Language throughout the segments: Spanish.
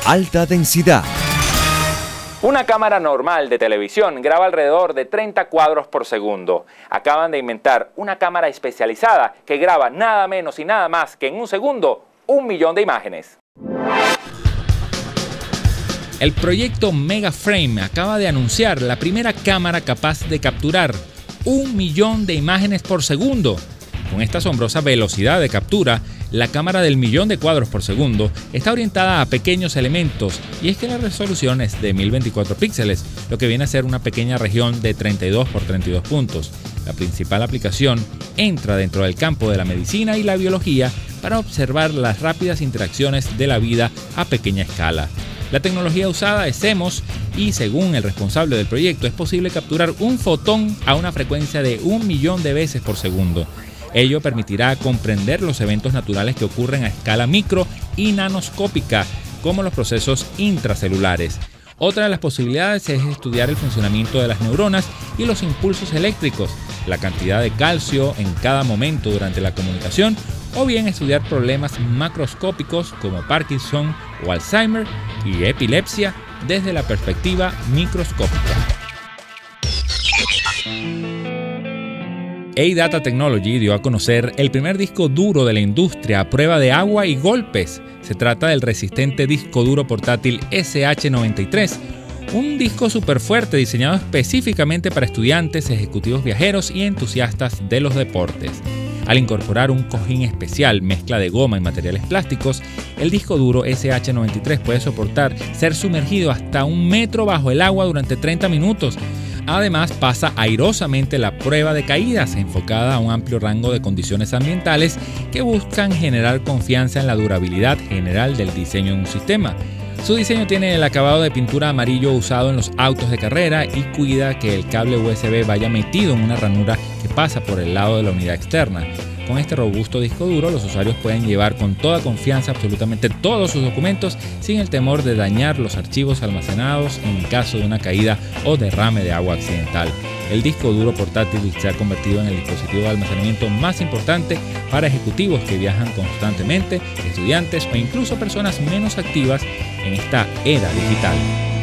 alta densidad. Una cámara normal de televisión graba alrededor de 30 cuadros por segundo. Acaban de inventar una cámara especializada que graba nada menos y nada más que en un segundo 1.000.000 de imágenes. El proyecto Megaframe acaba de anunciar la primera cámara capaz de capturar 1.000.000 de imágenes por segundo. Con esta asombrosa velocidad de captura, la cámara del 1.000.000 de cuadros por segundo está orientada a pequeños elementos, y es que la resolución es de 1024 píxeles, lo que viene a ser una pequeña región de 32 por 32 puntos. La principal aplicación entra dentro del campo de la medicina y la biología para observar las rápidas interacciones de la vida a pequeña escala. La tecnología usada es CMOS y, según el responsable del proyecto, es posible capturar un fotón a una frecuencia de 1.000.000 de veces por segundo. Ello permitirá comprender los eventos naturales que ocurren a escala micro y nanoscópica, como los procesos intracelulares. Otra de las posibilidades es estudiar el funcionamiento de las neuronas y los impulsos eléctricos, la cantidad de calcio en cada momento durante la comunicación, o bien estudiar problemas macroscópicos como Parkinson o Alzheimer y epilepsia desde la perspectiva microscópica. AData Technology dio a conocer el primer disco duro de la industria a prueba de agua y golpes. Se trata del resistente disco duro portátil SH93, un disco súper fuerte diseñado específicamente para estudiantes, ejecutivos viajeros y entusiastas de los deportes. Al incorporar un cojín especial, mezcla de goma y materiales plásticos, el disco duro SH93 puede soportar ser sumergido hasta 1 metro bajo el agua durante 30 minutos. Además, pasa airosamente la prueba de caídas, enfocada a un amplio rango de condiciones ambientales que buscan generar confianza en la durabilidad general del diseño de un sistema. Su diseño tiene el acabado de pintura amarillo usado en los autos de carrera y cuida que el cable USB vaya metido en una ranura que pasa por el lado de la unidad externa. Con este robusto disco duro, los usuarios pueden llevar con toda confianza absolutamente todos sus documentos sin el temor de dañar los archivos almacenados en caso de una caída o derrame de agua accidental. El disco duro portátil se ha convertido en el dispositivo de almacenamiento más importante para ejecutivos que viajan constantemente, estudiantes o incluso personas menos activas en esta era digital.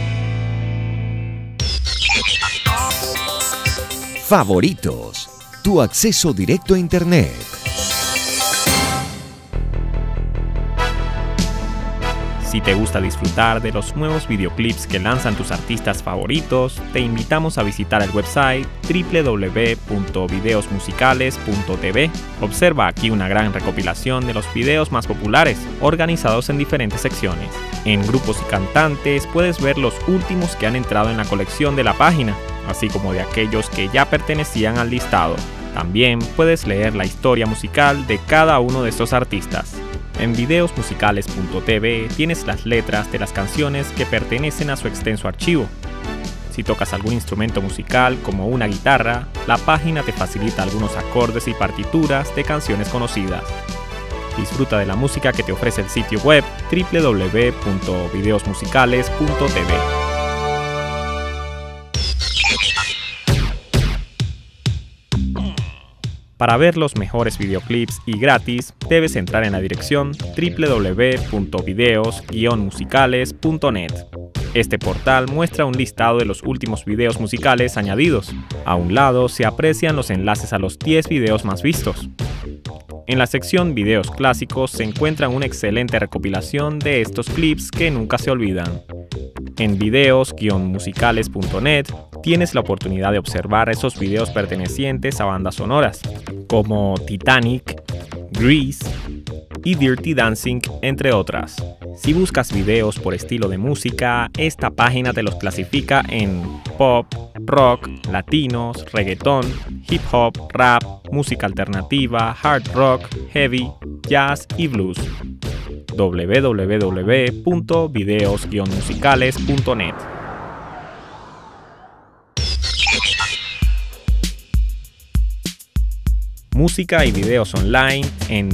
Favoritos, tu acceso directo a Internet. Si te gusta disfrutar de los nuevos videoclips que lanzan tus artistas favoritos, te invitamos a visitar el website www.videosmusicales.tv. Observa aquí una gran recopilación de los videos más populares, organizados en diferentes secciones. En grupos y cantantes puedes ver los últimos que han entrado en la colección de la página, así como de aquellos que ya pertenecían al listado. También puedes leer la historia musical de cada uno de estos artistas. En videosmusicales.tv tienes las letras de las canciones que pertenecen a su extenso archivo. Si tocas algún instrumento musical como una guitarra, la página te facilita algunos acordes y partituras de canciones conocidas. Disfruta de la música que te ofrece el sitio web www.videosmusicales.tv. Para ver los mejores videoclips y gratis, debes entrar en la dirección www.videos-musicales.net. Este portal muestra un listado de los últimos videos musicales añadidos. A un lado se aprecian los enlaces a los 10 videos más vistos. En la sección Videos clásicos se encuentra una excelente recopilación de estos clips que nunca se olvidan. En videos-musicales.net tienes la oportunidad de observar esos videos pertenecientes a bandas sonoras, como Titanic, Grease y Dirty Dancing, entre otras. Si buscas videos por estilo de música, esta página te los clasifica en pop, rock, latinos, reggaetón, hip hop, rap, música alternativa, hard rock, heavy, jazz y blues. www.videos-musicales.net. Música y videos online en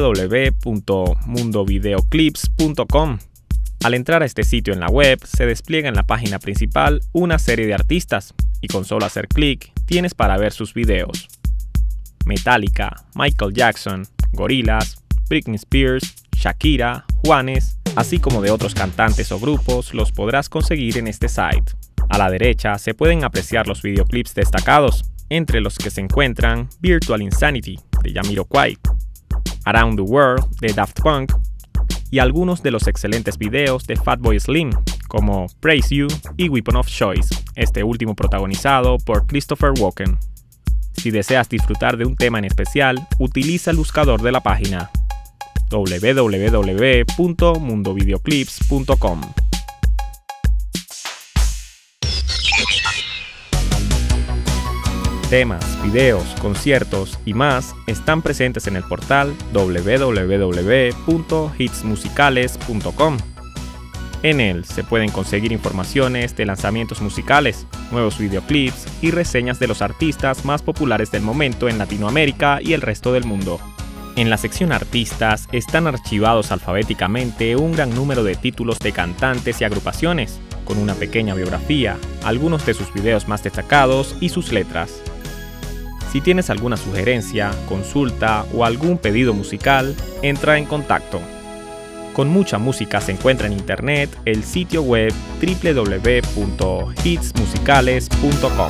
www.mundovideoclips.com. Al entrar a este sitio en la web, se despliega en la página principal una serie de artistas y con solo hacer clic tienes para ver sus videos. Metallica, Michael Jackson, Gorillaz, Britney Spears, Shakira, Juanes, así como de otros cantantes o grupos, los podrás conseguir en este site. A la derecha se pueden apreciar los videoclips destacados, entre los que se encuentran Virtual Insanity de Jamiroquai, Around the World de Daft Punk y algunos de los excelentes videos de Fatboy Slim, como Praise You y Weapon of Choice, este último protagonizado por Christopher Walken. Si deseas disfrutar de un tema en especial, utiliza el buscador de la página www.mundovideoclips.com. Temas, videos, conciertos y más están presentes en el portal www.hitsmusicales.com. En él se pueden conseguir informaciones de lanzamientos musicales, nuevos videoclips y reseñas de los artistas más populares del momento en Latinoamérica y el resto del mundo. En la sección Artistas están archivados alfabéticamente un gran número de títulos de cantantes y agrupaciones, con una pequeña biografía, algunos de sus videos más destacados y sus letras. Si tienes alguna sugerencia, consulta o algún pedido musical, entra en contacto. Con mucha música se encuentra en internet el sitio web www.hitsmusicales.com.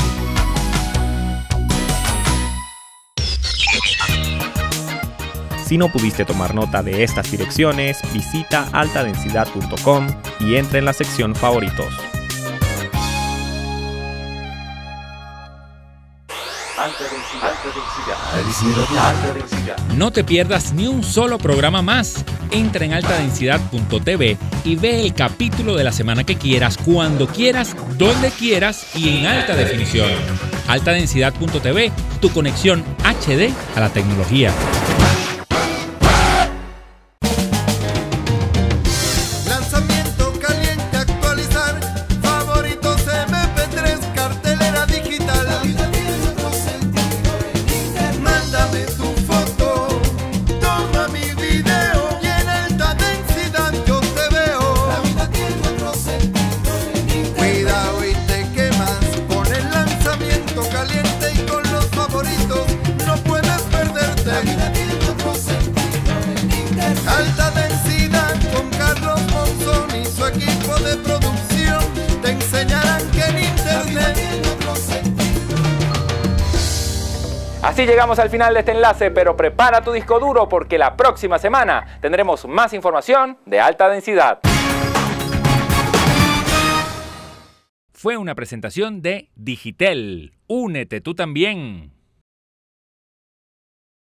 Si no pudiste tomar nota de estas direcciones, visita altadensidad.com y entra en la sección Favoritos. No te pierdas ni un solo programa más. Entra en altadensidad.tv y ve el capítulo de la semana que quieras, cuando quieras, donde quieras y en alta definición. Altadensidad.tv, tu conexión HD a la tecnología. Alta densidad con Carlos Monzón y su equipo de producción te enseñarán que en internet. Así llegamos al final de este enlace, pero prepara tu disco duro porque la próxima semana tendremos más información de alta densidad. Fue una presentación de Digitel. Únete tú también.